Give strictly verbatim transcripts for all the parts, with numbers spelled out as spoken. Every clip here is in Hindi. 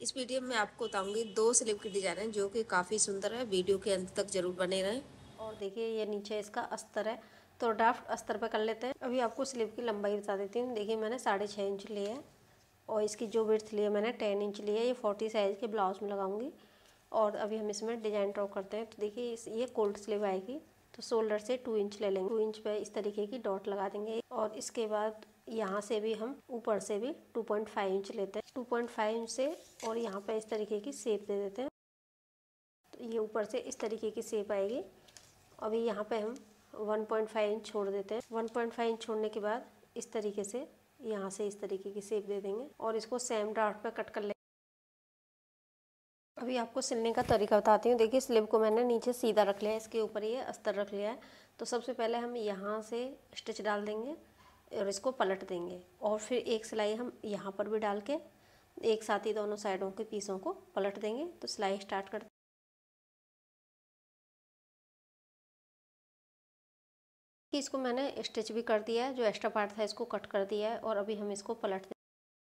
इस वीडियो में आपको बताऊंगी दो स्लीव की डिजाइन है जो कि काफ़ी सुंदर है। वीडियो के अंत तक जरूर बने रहें। और देखिए ये नीचे इसका अस्तर है, तो ड्राफ्ट अस्तर पे कर लेते हैं। अभी आपको स्लीव की लंबाई बता देती हूँ। देखिए मैंने साढ़े छः इंच ली है और इसकी जो विड्थ ली है मैंने टेन इंच ली है। ये फोर्टी साइज़ के ब्लाउज में लगाऊंगी। और अभी हम इसमें डिजाइन ड्रॉ करते हैं। तो देखिए इस ये कोल्ड स्लीव आएगी, तो शोल्डर से टू इंच ले लेंगे। टू इंच पे इस तरीके की डॉट लगा देंगे और इसके बाद यहाँ से भी हम ऊपर से भी टू पॉइंट फाइव इंच लेते हैं। टू पॉइंट फाइव इंच से और यहाँ पे इस तरीके की शेप दे देते हैं। तो ये ऊपर से इस तरीके की शेप आएगी। अभी यहाँ पे हम वन पॉइंट फाइव इंच छोड़ देते हैं। वन पॉइंट फाइव इंच छोड़ने के बाद इस तरीके से यहाँ से इस तरीके की शेप दे देंगे और इसको सेम ड्राफ्ट पे कट कर लेंगे। अभी आपको सिलने का तरीका बताती हूँ। देखिए स्लीव को मैंने नीचे सीधा रख लिया है, इसके ऊपर ये अस्तर रख लिया है। तो सबसे पहले हम यहाँ से स्टिच डाल देंगे और इसको पलट देंगे और फिर एक सिलाई हम यहाँ पर भी डाल के एक साथ ही दोनों साइडों के पीसों को पलट देंगे। तो सिलाई स्टार्ट करते हैं। इसको मैंने स्टिच भी कर दिया है, जो एक्स्ट्रा पार्ट था इसको कट कर दिया है और अभी हम इसको पलट देंगे।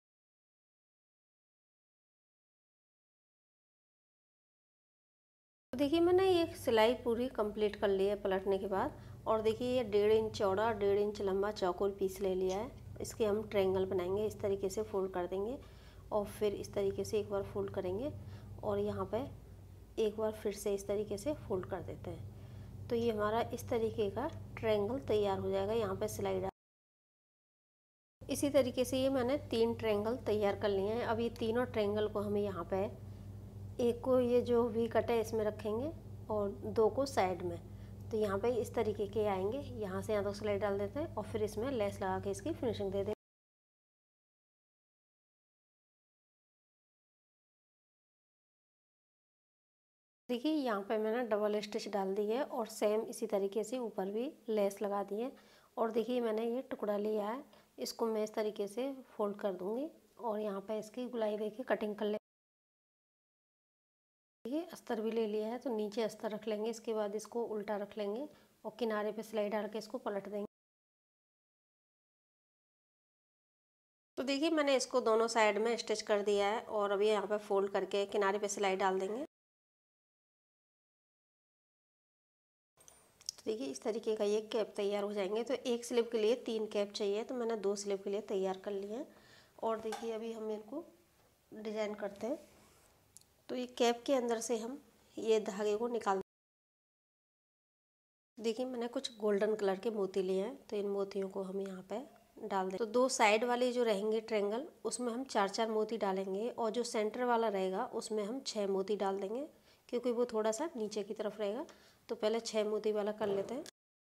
तो देखिए मैंने ये सिलाई पूरी कंप्लीट कर ली है पलटने के बाद। और देखिए ये डेढ़ इंच चौड़ा डेढ़ इंच लंबा चौकोर पीस ले लिया है। इसके हम ट्रायंगल बनाएंगे। इस तरीके से फोल्ड कर देंगे और फिर इस तरीके से एक बार फोल्ड करेंगे और यहाँ पे एक बार फिर से इस तरीके से फोल्ड कर देते हैं। तो ये हमारा इस तरीके का ट्रायंगल तैयार हो जाएगा। यहाँ पे सिलाई डाल इसी तरीके से ये मैंने तीन ट्रायंगल तैयार कर लिए हैं। अब ये तीनों ट्रायंगल को हमें यहाँ पे एक को ये जो वी कट है इसमें रखेंगे और दो को साइड में। तो यहाँ पे इस तरीके के आएंगे। यहाँ से यहाँ तक सिलाई डाल देते हैं और फिर इसमें लेस लगा के इसकी फिनिशिंग दे देंगे। देखिए यहाँ पे मैंने डबल स्टिच डाल दी है और सेम इसी तरीके से ऊपर भी लेस लगा दी है। और देखिए मैंने ये टुकड़ा लिया है, इसको मैं इस तरीके से फोल्ड कर दूंगी और यहाँ पे इसकी गुलाई देखिए कटिंग कर ले। देखिए अस्तर भी ले लिया है, तो नीचे अस्तर रख लेंगे। इसके बाद इसको उल्टा रख लेंगे और किनारे पे सिलाई डाल के इसको पलट देंगे। तो देखिए मैंने इसको दोनों साइड में स्टिच कर दिया है और अभी यहाँ पे फोल्ड करके किनारे पे सिलाई डाल देंगे। तो देखिए इस तरीके का ये कैप तैयार हो जाएंगे। तो एक स्लीव के लिए तीन कैप चाहिए, तो मैंने दो स्लीव के लिए तैयार कर लिए हैं। और देखिए अभी हम इनको डिजाइन करते हैं। तो ये कैप के अंदर से हम ये धागे को निकाल देखिए मैंने कुछ गोल्डन कलर के मोती लिए हैं, तो इन मोतियों को हम यहाँ पे डाल दें। तो दो साइड वाले जो रहेंगे ट्रायंगल उसमें हम चार चार मोती डालेंगे और जो सेंटर वाला रहेगा उसमें हम छः मोती डाल देंगे, क्योंकि वो थोड़ा सा नीचे की तरफ रहेगा। तो पहले छः मोती वाला कर लेते हैं।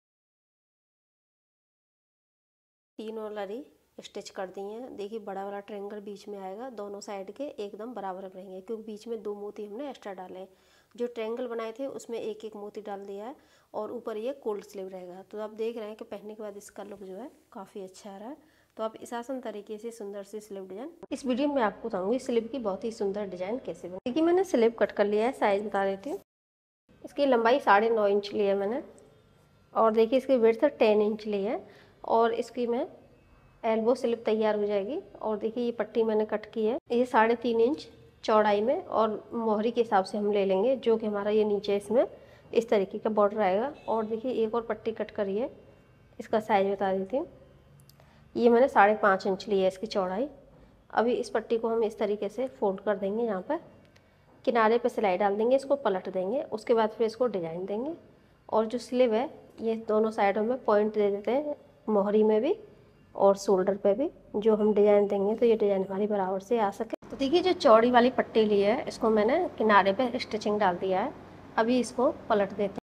तीन वाली स्टिच कर दी हैं। देखिए बड़ा वाला ट्रायंगल बीच में आएगा, दोनों साइड के एकदम बराबर रहेंगे क्योंकि बीच में दो मोती हमने एक्स्ट्रा डाले हैं। जो ट्रायंगल बनाए थे उसमें एक एक मोती डाल दिया है और ऊपर ये कोल्ड स्लीव रहेगा। तो आप देख रहे हैं कि पहनने के बाद इसका लुक जो है काफ़ी अच्छा आ रहा है। तो आप इस आसान तरीके से सुंदर सी स्लीव डिजाइन इस वीडियो में आपको बताऊंगी स्लीव की बहुत ही सुंदर डिजाइन कैसे बने। देखिए मैंने स्लीव कट कर लिया है, साइज बता देती हूँ। इसकी लंबाई साढ़े नौ इंच ली है मैंने और देखिए इसकी विड्थ टेन इंच ली है और इसकी मैं एल्बो स्लिप तैयार हो जाएगी। और देखिए ये पट्टी मैंने कट की है, ये साढ़े तीन इंच चौड़ाई में और मोहरी के हिसाब से हम ले लेंगे, जो कि हमारा ये नीचे इसमें इस तरीके का बॉर्डर आएगा। और देखिए एक और पट्टी कट करी है, इसका साइज बता देती हूँ। ये मैंने साढ़े पाँच इंच ली है इसकी चौड़ाई। अभी इस पट्टी को हम इस तरीके से फोल्ड कर देंगे, यहाँ पर किनारे पर सिलाई डाल देंगे, इसको पलट देंगे, उसके बाद फिर इसको डिजाइन देंगे। और जो स्लीव है ये दोनों साइडों में पॉइंट दे देते हैं, मोहरी में भी और शोल्डर पे भी। जो हम डिजाइन देंगे तो ये डिजाइन हमारी बराबर से आ सके। तो देखिए जो चौड़ी वाली पट्टी ली है इसको मैंने किनारे पे स्टिचिंग डाल दिया है। अभी इसको पलट देते हैं।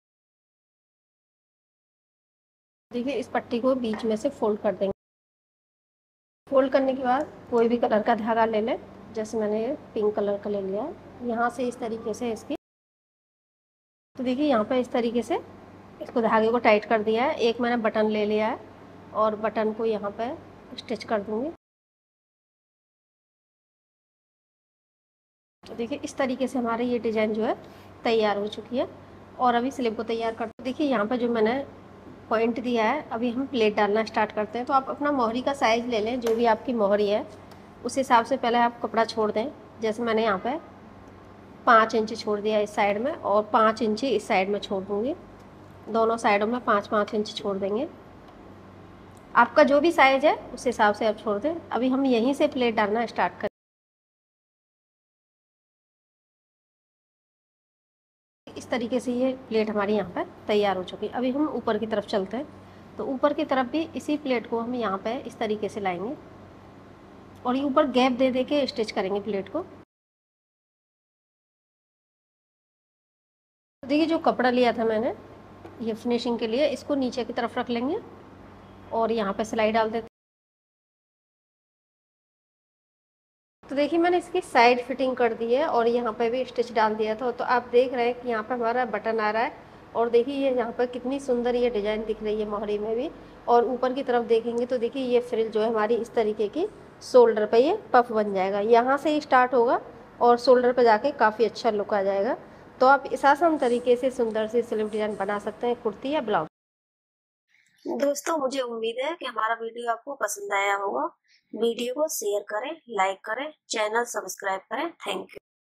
देखिए इस पट्टी को बीच में से फोल्ड कर देंगे। फोल्ड करने के बाद कोई भी कलर का धागा ले लें, जैसे मैंने ये पिंक कलर का ले लिया है। यहाँ से इस तरीके से इसकी तो देखिए यहाँ पे इस तरीके से इसको धागे को टाइट कर दिया है। एक मैंने बटन ले लिया है और बटन को यहाँ पे स्टिच कर दूंगी। तो देखिए इस तरीके से हमारे ये डिज़ाइन जो है तैयार हो चुकी है। और अभी स्लीव को तैयार करते देखिए यहाँ पर जो मैंने पॉइंट दिया है, अभी हम प्लेट डालना स्टार्ट करते हैं। तो आप अपना मोहरी का साइज़ ले लें, जो भी आपकी मोहरी है उस हिसाब से पहले आप कपड़ा छोड़ दें जैसे मैंने यहाँ पे पाँच इंच छोड़ दिया इस साइड में और पाँच इंच इस साइड में छोड़ दूँगी। दोनों साइडों में पाँच पाँच इंच छोड़ देंगे। आपका जो भी साइज़ है उस हिसाब से आप छोड़ दें। अभी हम यहीं से प्लेट डालना स्टार्ट करें। इस तरीके से ये प्लेट हमारी यहाँ पर तैयार हो चुकी है। अभी हम ऊपर की तरफ चलते हैं। तो ऊपर की तरफ भी इसी प्लेट को हम यहाँ पे इस तरीके से लाएंगे और ये ऊपर गैप दे दे के स्टिच करेंगे प्लेट को। देखिए जो कपड़ा लिया था मैंने ये फिनिशिंग के लिए, इसको नीचे की तरफ रख लेंगे और यहाँ पे सिलाई डाल देते। तो देखिए मैंने इसकी साइड फिटिंग कर दी है और यहाँ पे भी स्टिच डाल दिया था। तो आप देख रहे हैं कि यहाँ पे हमारा बटन आ रहा है और देखिए ये यहाँ पर कितनी सुंदर ये डिज़ाइन दिख रही है मोहरी में भी। और ऊपर की तरफ देखेंगे तो देखिए ये फ्रिल जो है हमारी इस तरीके की शोल्डर पे ये पफ बन जाएगा। यहाँ से ही स्टार्ट होगा और शोल्डर पे जाके काफ़ी अच्छा लुक आ जाएगा। तो आप इस आसान तरीके से सुंदर सी स्लीव डिज़ाइन बना सकते हैं कुर्ती या ब्लाउज। दोस्तों मुझे उम्मीद है कि हमारा वीडियो आपको पसंद आया होगा। वीडियो को शेयर करें, लाइक करें, चैनल सब्सक्राइब करें। Thank you.